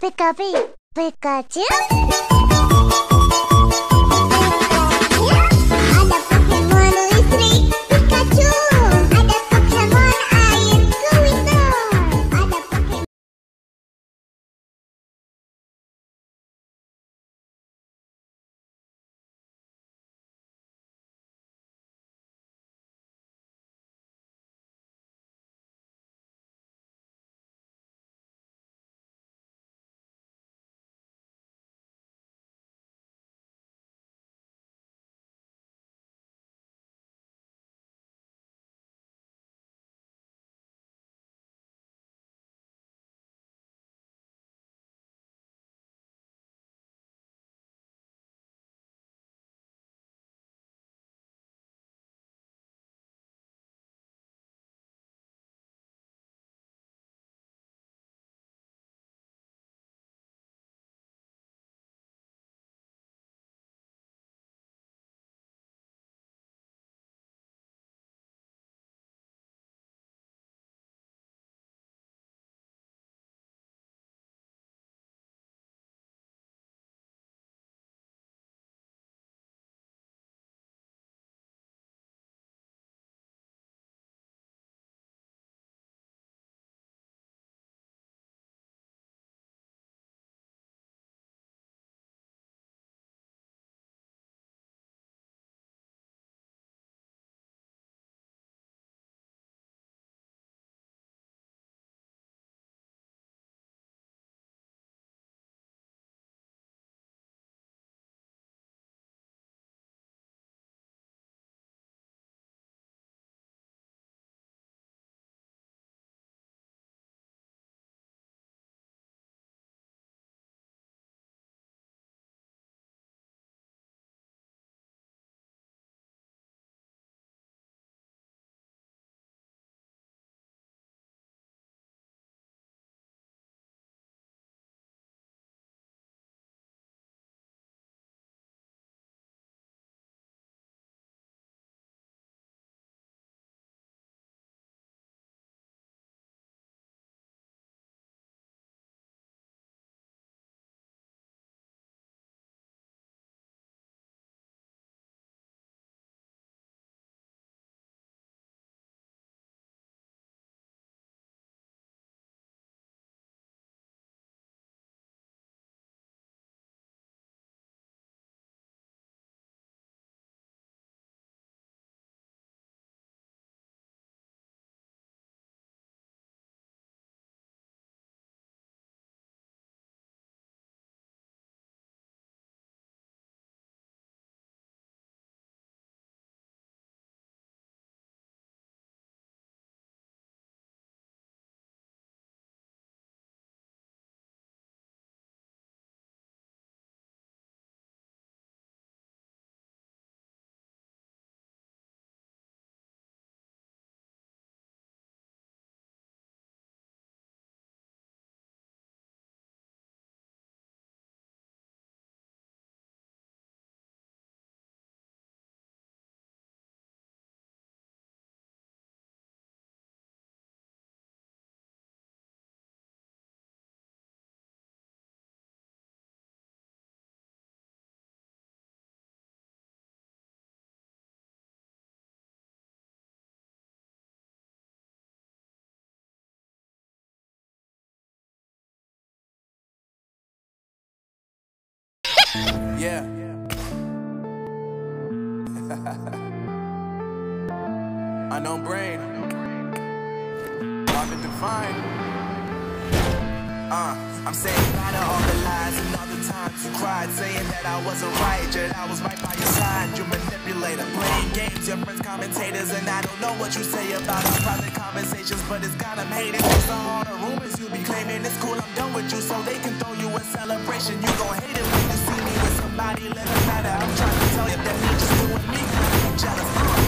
Pikachu, Pikachu. Ada Pokemon listrik Pikachu. Ada Pokemon air Squirtle. Ada Pokemon. Yeah. Unknown brain. Marvin Divine. I'm saying goodbye to all the lies and all the times you cried, saying that I wasn't right, yet I was right by your side. You manipulator, playing games, your friends commentators, and I don't know what you say about our private conversations, but it's got them hating. Based on all the rumors you be claiming, it's cool, I'm done with you, so they can throw you a celebration. You gon' hate it when you see me with somebody, let it matter. I'm trying to tell you that me just doing me, I'm jealous.